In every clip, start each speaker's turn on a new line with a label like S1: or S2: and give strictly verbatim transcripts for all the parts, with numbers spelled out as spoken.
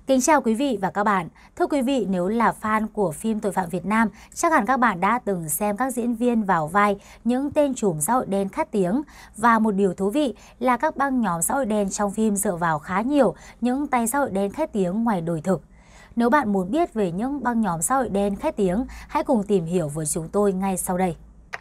S1: Kính chào quý vị và các bạn. Thưa quý vị, nếu là fan của phim tội phạm Việt Nam, chắc hẳn các bạn đã từng xem các diễn viên vào vai những tên trùm xã hội đen khét tiếng. Và một điều thú vị là các băng nhóm xã hội đen trong phim dựa vào khá nhiều những tay xã hội đen khét tiếng ngoài đời thực. Nếu bạn muốn biết về những băng nhóm xã hội đen khét tiếng, hãy cùng tìm hiểu với chúng tôi ngay sau đây.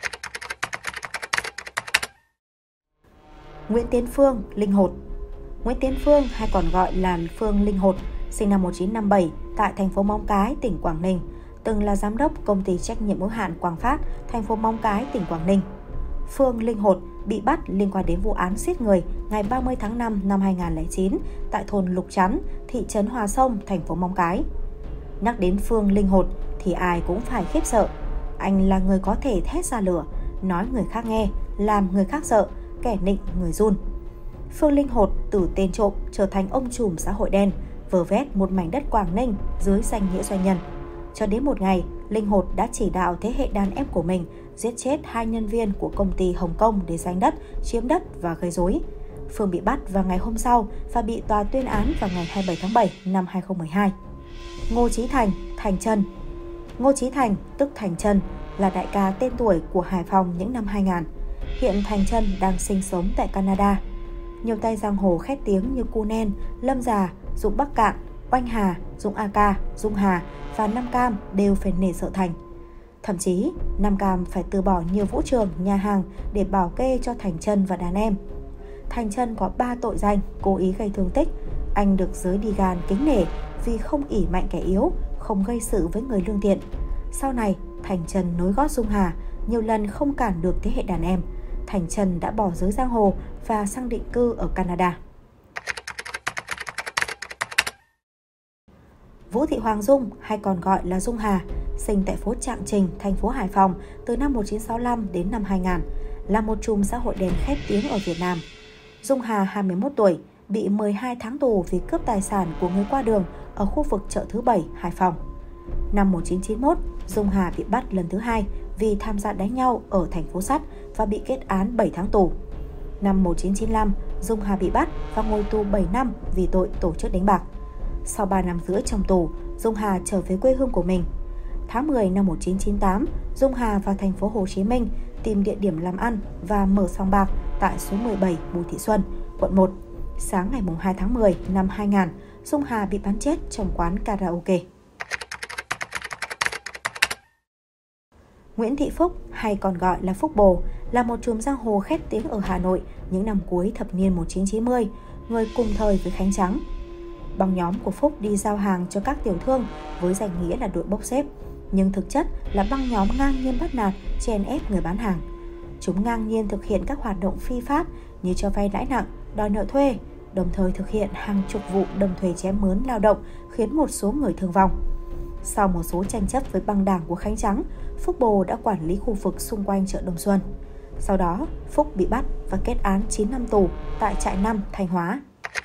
S2: Nguyễn Tiến Phương, Linh Hột. Nguyễn Tiến Phương hay còn gọi là Phương Linh Hột, sinh năm một nghìn chín trăm năm mươi bảy tại thành phố Móng Cái, tỉnh Quảng Ninh, từng là giám đốc công ty trách nhiệm hữu hạn Quang Phát, thành phố Móng Cái, tỉnh Quảng Ninh. Phương Linh Hột bị bắt liên quan đến vụ án giết người ngày ba mươi tháng năm năm hai nghìn không trăm lẻ chín tại thôn Lục Chắn, thị trấn Hòa Sông, thành phố Móng Cái. Nhắc đến Phương Linh Hột thì ai cũng phải khiếp sợ. Anh là người có thể thét ra lửa, nói người khác nghe, làm người khác sợ, kẻ nịnh người run. Phương Linh Hột từ tên trộm trở thành ông trùm xã hội đen, vơ vét một mảnh đất Quảng Ninh dưới danh nghĩa doanh nhân. Cho đến một ngày, Linh Hột đã chỉ đạo thế hệ đàn em của mình giết chết hai nhân viên của công ty Hồng Kông để giành đất, chiếm đất và gây rối. Phương bị bắt vào ngày hôm sau và bị tòa tuyên án vào ngày hai mươi bảy tháng bảy năm hai nghìn không trăm mười hai. Ngô Chí Thành, Thành Trân. Ngô Chí Thành, tức Thành Trân, là đại ca tên tuổi của Hải Phòng những năm hai nghìn. Hiện Thành Trân đang sinh sống tại Canada. Nhiều tay giang hồ khét tiếng như Cu Nen, Lâm Già, Dũng Bắc Cạn, Oanh Hà, Dũng a ca, Dung Hà và Nam Cam đều phải nể sợ Thành. Thậm chí, Nam Cam phải từ bỏ nhiều vũ trường, nhà hàng để bảo kê cho Thành Trân và đàn em. Thành Trân có ba tội danh cố ý gây thương tích. Anh được giới đi gan kính nể vì không ỷ mạnh kẻ yếu, không gây sự với người lương thiện. Sau này, Thành Trân nối gót Dung Hà, nhiều lần không cản được thế hệ đàn em. Thành Trân đã bỏ giới giang hồ và sang định cư ở Canada. Vũ Thị Hoàng Dung hay còn gọi là Dung Hà, sinh tại phố Trạng Trình, thành phố Hải Phòng từ năm một nghìn chín trăm sáu mươi lăm đến năm hai nghìn, là một trùm xã hội đen khét tiếng ở Việt Nam. Dung Hà, hai mươi mốt tuổi, bị mười hai tháng tù vì cướp tài sản của người qua đường ở khu vực chợ Thứ Bảy, Hải Phòng. Năm một nghìn chín trăm chín mươi mốt, Dung Hà bị bắt lần thứ hai vì tham gia đánh nhau ở thành phố Sắt và bị kết án bảy tháng tù. Năm một nghìn chín trăm chín mươi lăm, Dung Hà bị bắt và ngồi tù bảy năm vì tội tổ chức đánh bạc. Sau ba năm rưỡi trong tù, Dung Hà trở về quê hương của mình. Tháng mười năm một nghìn chín trăm chín mươi tám, Dung Hà vào thành phố Hồ Chí Minh tìm địa điểm làm ăn và mở sòng bạc tại số mười bảy Bùi Thị Xuân, quận một. Sáng ngày hai tháng mười năm hai nghìn, Dung Hà bị bắn chết trong quán karaoke. Nguyễn Thị Phúc hay còn gọi là Phúc Bồ là một trùm giang hồ khét tiếng ở Hà Nội những năm cuối thập niên một nghìn chín trăm chín mươi, người cùng thời với Khánh Trắng. Băng nhóm của Phúc đi giao hàng cho các tiểu thương với danh nghĩa là đội bốc xếp, nhưng thực chất là băng nhóm ngang nhiên bắt nạt, chèn ép người bán hàng. Chúng ngang nhiên thực hiện các hoạt động phi pháp như cho vay lãi nặng, đòi nợ thuê, đồng thời thực hiện hàng chục vụ đâm thuê chém mướn lao động khiến một số người thương vong. Sau một số tranh chấp với băng đảng của Khánh Trắng, Phúc Bồ đã quản lý khu vực xung quanh chợ Đồng Xuân. Sau đó, Phúc bị bắt và kết án chín năm tù tại trại năm Thanh Hóa.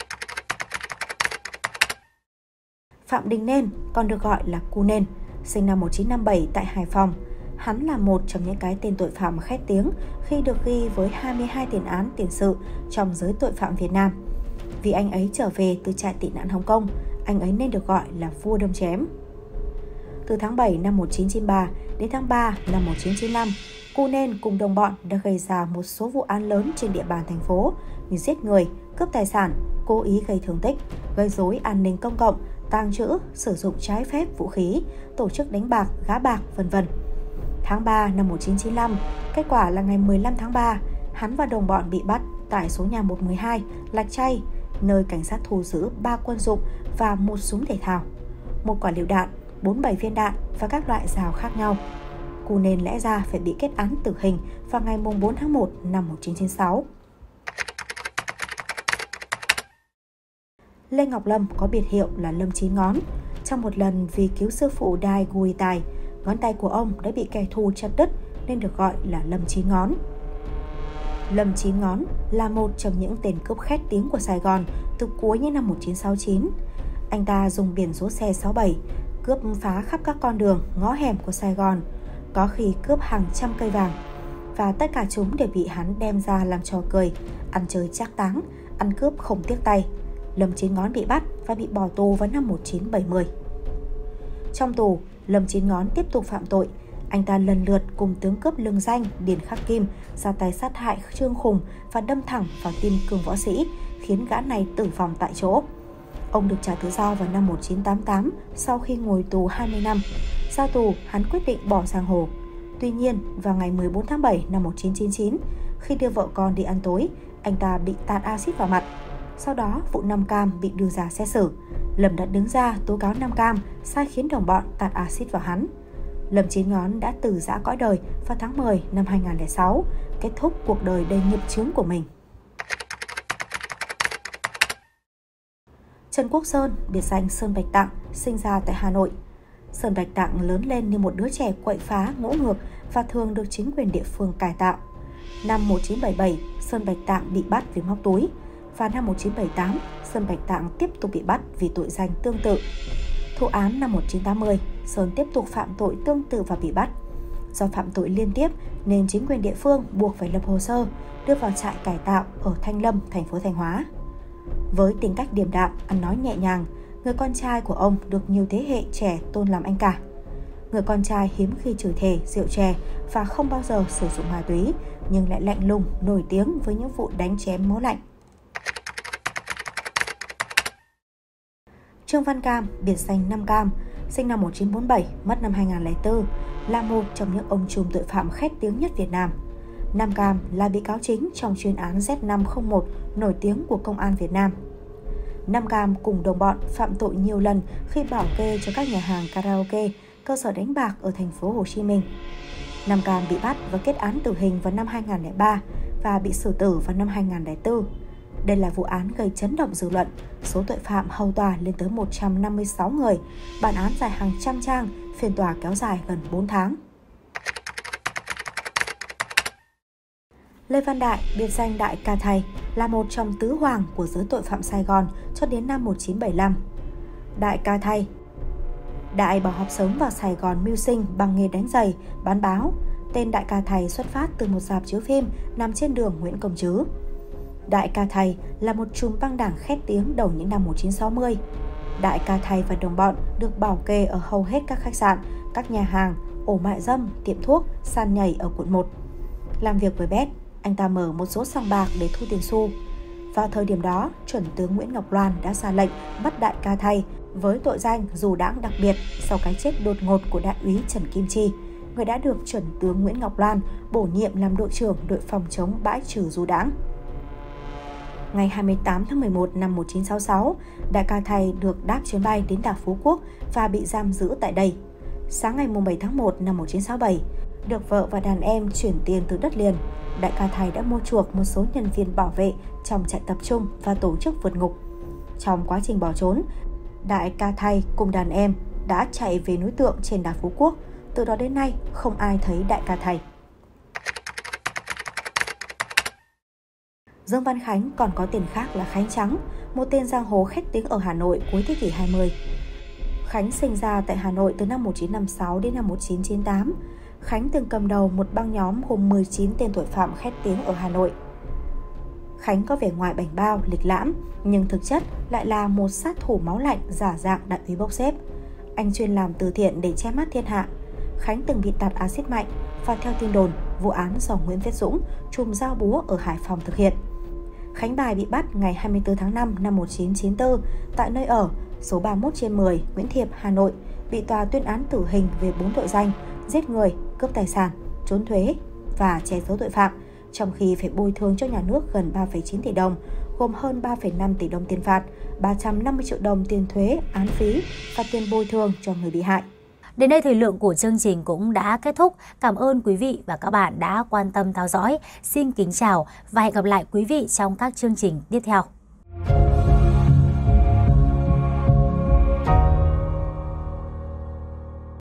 S2: Phạm Đình Nên, còn được gọi là Cu Nen, sinh năm một nghìn chín trăm năm mươi bảy tại Hải Phòng. Hắn là một trong những cái tên tội phạm khét tiếng khi được ghi với hai mươi hai tiền án tiền sự trong giới tội phạm Việt Nam. Vì anh ấy trở về từ trại tị nạn Hồng Kông, anh ấy nên được gọi là vua đâm chém. Từ tháng bảy năm một nghìn chín trăm chín mươi ba đến tháng ba năm một nghìn chín trăm chín mươi lăm, Cu Nen cùng đồng bọn đã gây ra một số vụ án lớn trên địa bàn thành phố như giết người, cướp tài sản, cố ý gây thương tích, gây rối an ninh công cộng, tàng trữ, sử dụng trái phép vũ khí, tổ chức đánh bạc, gá bạc, vân vân. Tháng ba năm một nghìn chín trăm chín mươi lăm, kết quả là ngày mười lăm tháng ba, hắn và đồng bọn bị bắt tại số nhà một một hai, Lạch Tray, nơi cảnh sát thu giữ ba quân dụng và một súng thể thao, một quả lựu đạn, bốn mươi bảy viên đạn và các loại rào khác nhau. Cu Nen lẽ ra phải bị kết án tử hình vào ngày bốn tháng một năm một nghìn chín trăm chín mươi sáu. Lê Ngọc Lâm có biệt hiệu là Lâm Chín Ngón. Trong một lần vì cứu sư phụ Đai Gùi Tài, ngón tay của ông đã bị kẻ thù chặt đứt nên được gọi là Lâm Chín Ngón. Lâm Chín Ngón là một trong những tên cướp khét tiếng của Sài Gòn từ cuối những năm một nghìn chín trăm sáu mươi chín. Anh ta dùng biển số xe sáu bảy, cướp phá khắp các con đường, ngõ hẻm của Sài Gòn, có khi cướp hàng trăm cây vàng. Và tất cả chúng đều bị hắn đem ra làm trò cười, ăn chơi trác táng, ăn cướp không tiếc tay. Lâm Chín Ngón bị bắt và bị bỏ tù vào năm một nghìn chín trăm bảy mươi. Trong tù, Lâm Chín Ngón tiếp tục phạm tội. Anh ta lần lượt cùng tướng cướp lừng danh Điền Khắc Kim ra tay sát hại Trương Khùng và đâm thẳng vào tim Cương Võ Sĩ, khiến gã này tử vong tại chỗ. Ông được trả tự do vào năm một nghìn chín trăm tám mươi tám sau khi ngồi tù hai mươi năm. Ra tù, hắn quyết định bỏ giang hồ. Tuy nhiên, vào ngày mười bốn tháng bảy năm một nghìn chín trăm chín mươi chín, khi đưa vợ con đi ăn tối, anh ta bị tạt axit vào mặt. Sau đó, vụ Nam Cam bị đưa ra xét xử. Lâm đã đứng ra tố cáo Nam Cam sai khiến đồng bọn tạt axit vào hắn. Lâm Chín Ngón đã từ giã cõi đời vào tháng mười năm hai nghìn không trăm lẻ sáu, kết thúc cuộc đời đầy nghiệp chướng của mình. Trần Quốc Sơn, biệt danh Sơn Bạch Tạng, sinh ra tại Hà Nội. Sơn Bạch Tạng lớn lên như một đứa trẻ quậy phá, ngỗ ngược và thường được chính quyền địa phương cải tạo. Năm một nghìn chín trăm bảy mươi bảy, Sơn Bạch Tạng bị bắt vì móc túi. Và năm một nghìn chín trăm bảy mươi tám, Sơn Bạch Tạng tiếp tục bị bắt vì tội danh tương tự. Thụ án năm một nghìn chín trăm tám mươi, Sơn tiếp tục phạm tội tương tự và bị bắt. Do phạm tội liên tiếp nên chính quyền địa phương buộc phải lập hồ sơ, đưa vào trại cải tạo ở Thanh Lâm, thành phố Thanh Hóa. Với tính cách điềm đạm, ăn nói nhẹ nhàng, người con trai của ông được nhiều thế hệ trẻ tôn làm anh cả. Người con trai hiếm khi chửi thề, rượu chè và không bao giờ sử dụng ma túy, nhưng lại lạnh lùng, nổi tiếng với những vụ đánh chém máu lạnh. Trương Văn Cam, biệt danh Nam Cam, sinh năm một nghìn chín trăm bốn mươi bảy, mất năm hai nghìn không trăm lẻ bốn, là một trong những ông trùm tội phạm khét tiếng nhất Việt Nam. Nam Cam là bị cáo chính trong chuyên án Z năm không một nổi tiếng của Công an Việt Nam. Nam Cam cùng đồng bọn phạm tội nhiều lần khi bảo kê cho các nhà hàng karaoke, cơ sở đánh bạc ở thành phố Hồ Chí Minh. Nam Cam bị bắt và kết án tử hình vào năm hai nghìn không trăm lẻ ba và bị xử tử vào năm hai nghìn không trăm lẻ bốn. Đây là vụ án gây chấn động dư luận, số tội phạm hầu tòa lên tới một trăm năm mươi sáu người, bản án dài hàng trăm trang, phiên tòa kéo dài gần bốn tháng. Lê Văn Đại, biệt danh Đại Ca Thầy, là một trong tứ hoàng của giới tội phạm Sài Gòn cho đến năm một nghìn chín trăm bảy mươi lăm. Đại Ca Thầy Đại bỏ học sớm vào Sài Gòn mưu sinh bằng nghề đánh giày, bán báo. Tên Đại Ca Thầy xuất phát từ một rạp chiếu phim nằm trên đường Nguyễn Công Trứ. Đại Ca Thầy là một trùm băng đảng khét tiếng đầu những năm một nghìn chín trăm sáu mươi. Đại Ca Thầy và đồng bọn được bảo kê ở hầu hết các khách sạn, các nhà hàng, ổ mại dâm, tiệm thuốc, sàn nhảy ở quận một. Làm việc với Bét, anh ta mở một số sòng bạc để thu tiền xu. Vào thời điểm đó, chuẩn tướng Nguyễn Ngọc Loan đã ra lệnh bắt Đại Ca Thầy với tội danh dù đãng đặc biệt sau cái chết đột ngột của đại úy Trần Kim Chi, người đã được chuẩn tướng Nguyễn Ngọc Loan bổ nhiệm làm đội trưởng đội phòng chống bãi trừ du đãng. Ngày hai mươi tám tháng mười một năm một nghìn chín trăm sáu mươi sáu, Đại Ca Thầy được đáp chuyến bay đến đảo Phú Quốc và bị giam giữ tại đây. Sáng ngày bảy tháng một năm một nghìn chín trăm sáu mươi bảy, được vợ và đàn em chuyển tiền từ đất liền, Đại Ca Thầy đã mua chuộc một số nhân viên bảo vệ trong trại tập trung và tổ chức vượt ngục. Trong quá trình bỏ trốn, Đại Ca Thầy cùng đàn em đã chạy về núi Tượng trên đảo Phú Quốc. Từ đó đến nay, không ai thấy Đại Ca Thầy. Dương Văn Khánh còn có tên khác là Khánh Trắng, một tên giang hồ khét tiếng ở Hà Nội cuối thế kỷ hai mươi. Khánh sinh ra tại Hà Nội từ năm một nghìn chín trăm năm mươi sáu đến năm một nghìn chín trăm chín mươi tám. Khánh từng cầm đầu một băng nhóm gồm mười chín tên tội phạm khét tiếng ở Hà Nội. Khánh có vẻ ngoài bảnh bao, lịch lãm, nhưng thực chất lại là một sát thủ máu lạnh giả dạng đại úy bốc xếp. Anh chuyên làm từ thiện để che mắt thiên hạ. Khánh từng bị tạt axit mạnh và theo tin đồn, vụ án do Nguyễn Viết Dũng, trùm dao búa ở Hải Phòng thực hiện. Khánh Bài bị bắt ngày hai mươi tư tháng năm năm một nghìn chín trăm chín mươi tư tại nơi ở số ba mươi mốt trên mười Nguyễn Thiệp, Hà Nội, bị tòa tuyên án tử hình về bốn tội danh: giết người, cướp tài sản, trốn thuế và che giấu tội phạm, trong khi phải bồi thường cho nhà nước gần ba phẩy chín tỷ đồng, gồm hơn ba phẩy năm tỷ đồng tiền phạt, ba trăm năm mươi triệu đồng tiền thuế, án phí và tiền bồi thường cho người bị hại.
S1: Đến đây thời lượng của chương trình cũng đã kết thúc. Cảm ơn quý vị và các bạn đã quan tâm theo dõi. Xin kính chào và hẹn gặp lại quý vị trong các chương trình tiếp theo.